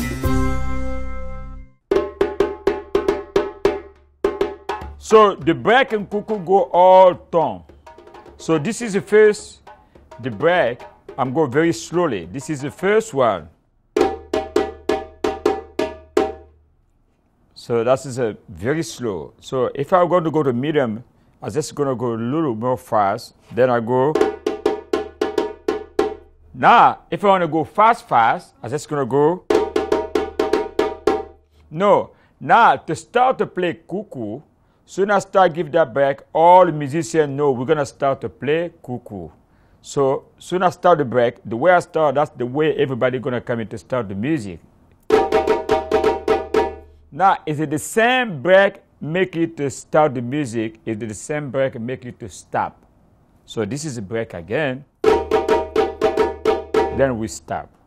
So the break and cuckoo go all tone. So this is the first, the break. I'm going very slowly. This is the first one. So that is a very slow. So if I'm going to go to medium, I'm just going to go a little more fast. Then I go. Now, if I want to go fast, I'm just going to go. No. Now, to start to play cuckoo, soon as I start give that break, all the musicians know we're going to start to play cuckoo. So soon as I start the break, the way I start, that's the way everybody going to come in to start the music. Now, is it the same break make it to start the music? Is it the same break make it to stop? So this is a break again. Then we stop.